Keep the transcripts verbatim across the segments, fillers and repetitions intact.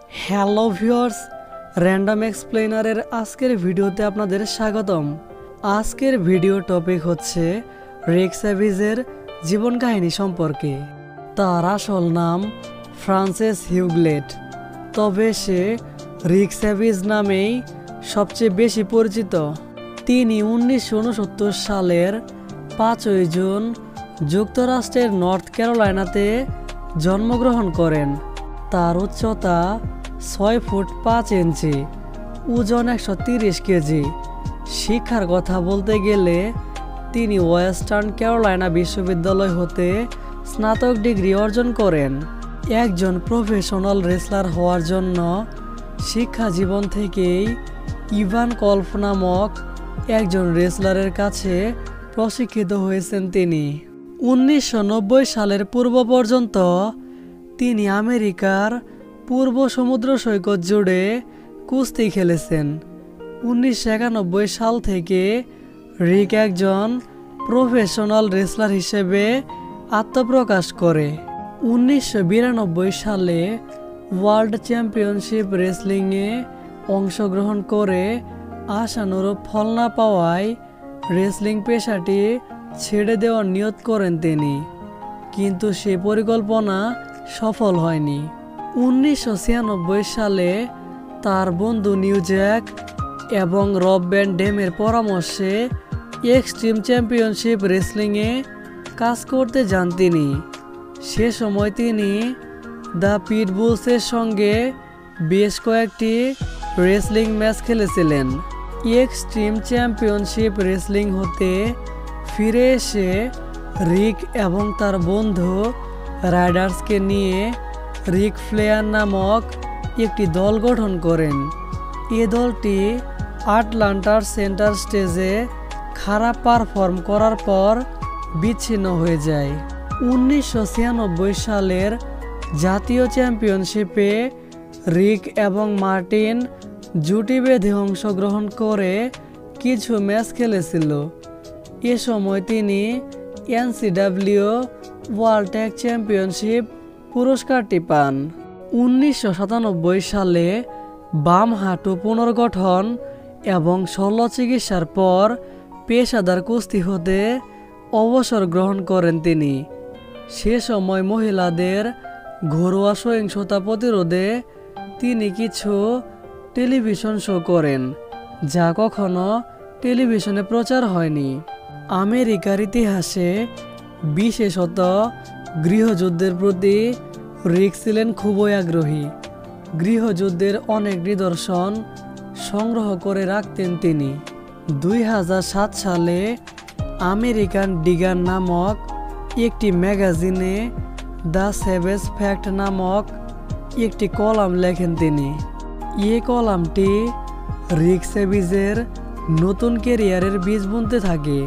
Hello viewers, random এক্সপ্লেনারের আজকের ভিডিওতে আপনাদের স্বাগতম। আজকের ভিডিও টপিক হচ্ছে রিক স্যাভিজের জীবন কাহিনী সম্পর্কে। তার আসল নাম ফ্রান্সিস হিউগলেট, তবে সে রিক স্যাভিজ নামেই সবচেয়ে বেশি পরিচিত। তিনি উনিশশো উনসত্তর সালের পাঁচই জুন যুক্তরাষ্ট্রের নর্থ ক্যারোলাইনাতে জন্মগ্রহণ করেন। তার উচ্চতা ছয় ফুট পাঁচ ইঞ্চি, ওজন একশো তিরিশ কেজি। শিক্ষার কথা বলতে গেলে তিনি ওয়েস্টার্ন ক্যারোলাইনা বিশ্ববিদ্যালয় হতে স্নাতক ডিগ্রি অর্জন করেন। একজন প্রফেশনাল রেসলার হওয়ার জন্য শিক্ষা জীবন থেকেই ইভান কলফ নামক একজন রেসলারের কাছে প্রশিক্ষিত হয়েছেন তিনি। উনিশশো নব্বই সালের পূর্ব পর্যন্ত তিনি আমেরিকার পূর্ব সমুদ্র সৈকত জুড়ে কুস্তি খেলেছেন। উনিশশো একানব্বই সাল থেকে রিক একজন প্রফেশনাল রেসলার হিসেবে আত্মপ্রকাশ করে। উনিশশো বিরানব্বই সালে ওয়ার্ল্ড চ্যাম্পিয়নশিপ রেসলিংয়ে অংশগ্রহণ করে আশানুরূপ ফল না পাওয়ায় রেসলিং পেশাটি ছেড়ে দেওয়ার নিয়ত করেন তিনি, কিন্তু সে পরিকল্পনা সফল হয়নি। উনিশশো ছিয়ানব্বই সালে তার বন্ধু নিউ জ্যাক এবং রব ভ্যান ডেমের পরামর্শে এক্সট্রিম চ্যাম্পিয়নশিপ রেসলিংয়ে কাজ করতে যান তিনি। সে সময় তিনি দ্য পিটবুলসের সঙ্গে বেশ কয়েকটি রেসলিং ম্যাচ খেলেছিলেন। এক্সট্রিম চ্যাম্পিয়নশিপ রেসলিং হতে ফিরে এসে রিক এবং তার বন্ধু রাইডার্সকে নিয়ে রিক ফ্লেয়ার নামক একটি দল গঠন করেন। এ দলটি আটলান্টার সেন্টার স্টেজে খারাপ পারফর্ম করার পর বিচ্ছিন্ন হয়ে যায়। উনিশশো ছিয়ানব্বই সালের জাতীয় চ্যাম্পিয়নশিপে রিক এবং মার্টিন জুটি বেঁধে অংশগ্রহণ করে কিছু ম্যাচ খেলেছিল। এ সময় তিনি এনসিডাব্লিউ ওয়ার্ল্ড ট্যাগ চ্যাম্পিয়নশিপ পুরস্কারটি পান। উনিশশো সাতানব্বই সালে বাম হাঁটু পুনর্গঠন এবং শল্য চিকিৎসার পর পেশাদার কুস্তি হতে অবসর গ্রহণ করেন তিনি। সে সময় মহিলাদের ঘরোয়া সহিংসতা প্রতিরোধে তিনি কিছু টেলিভিশন শো করেন, যা কখনো টেলিভিশনে প্রচার হয়নি। আমেরিকার ইতিহাসে বিশেষত গৃহযুদ্ধের প্রতি রিক ছিলেন খুবই আগ্রহী। গৃহযুদ্ধের অনেক নিদর্শন সংগ্রহ করে রাখতেন তিনি। দুই হাজার সাত সালে আমেরিকান ডিগার নামক একটি ম্যাগাজিনে দ্য সেভেজ ফ্যাক্ট নামক একটি কলাম লেখেন তিনি। এই কলামটি রিক স্যাভিজের নতুন ক্যারিয়ারের বীজ বুনতে থাকে।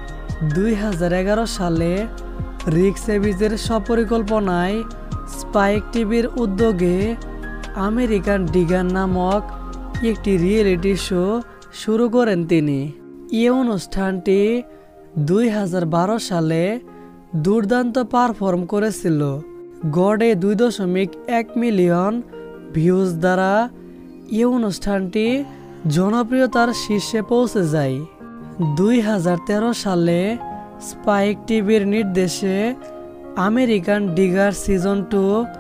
দুই হাজার এগারো সালে রিক স্যাভিজের সপরিকল্পনায় স্পাইক টিভির উদ্যোগে আমেরিকান ডিগার নামক একটি রিয়েলিটি শো শুরু করেন তিনি। এই অনুষ্ঠানটি দুই হাজার বারো সালে দুর্দান্ত পারফর্ম করেছিল। গড়ে দুই দশমিক এক মিলিয়ন ভিউজ দ্বারা এই অনুষ্ঠানটি জনপ্রিয়তার শীর্ষে পৌঁছে যায়। দুই হাজার তেরো সালে স্পাইক টিভির নির্দেশে আমেরিকান ডিগার সিজন টু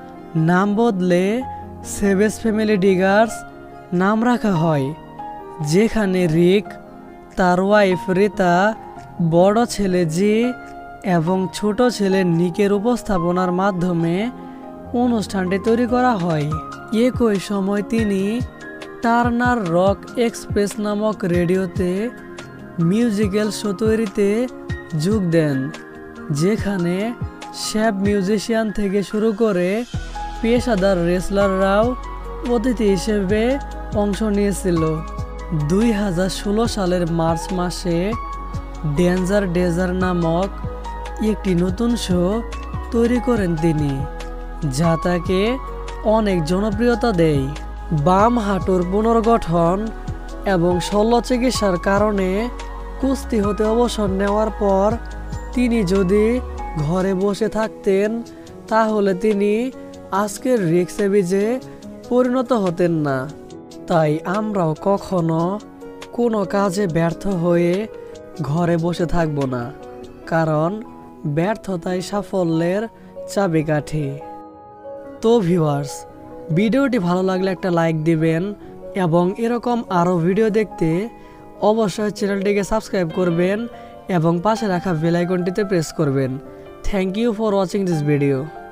নাম বদলে সেভেজ ফ্যামিলি ডিগার্স নাম রাখা হয়, যেখানে রিক, তার ওয়াইফ রিতা, বড় ছেলে জি এবং ছোট ছেলে নিকের উপস্থাপনার মাধ্যমে অনুষ্ঠানটি তৈরি করা হয়। একই সময় তিনি টার্নার রক এক্সপ্রেস নামক রেডিওতে মিউজিক্যাল শো তৈরিতে যোগ দেন, যেখানে শ্যাপ মিউজিশিয়ান থেকে শুরু করে পেশাদার রেসলাররাও অতিথি হিসেবে অংশ নিয়েছিল। দুই হাজার ষোলো সালের মার্চ মাসে ডেঞ্জার ডেজার নামক একটি নতুন শো তৈরি করেন তিনি, যা তাকে অনেক জনপ্রিয়তা দেয়। বাম হাঁটুর পুনর্গঠন এবং শল্য চিকিৎসার কারণে কুস্তি হতে অবসর নেওয়ার পর তিনি যদি ঘরে বসে থাকতেন, তাহলে তিনি আজকের রিক স্যাভিজে পরিণত হতেন না। তাই আমরাও কখনো কোনো কাজে ব্যর্থ হয়ে ঘরে বসে থাকব না, কারণ ব্যর্থতাই সাফল্যের চাবিকাঠি। তো ভিউয়ার্স, ভিডিওটি ভালো লাগলে একটা লাইক দিবেন এবং এরকম আরও ভিডিও দেখতে অবশ্যই চ্যানেলটিকে সাবস্ক্রাইব করবেন এবং পাশে রাখা বেল আইকনটিতে প্রেস করবেন। Thank you for watching this video.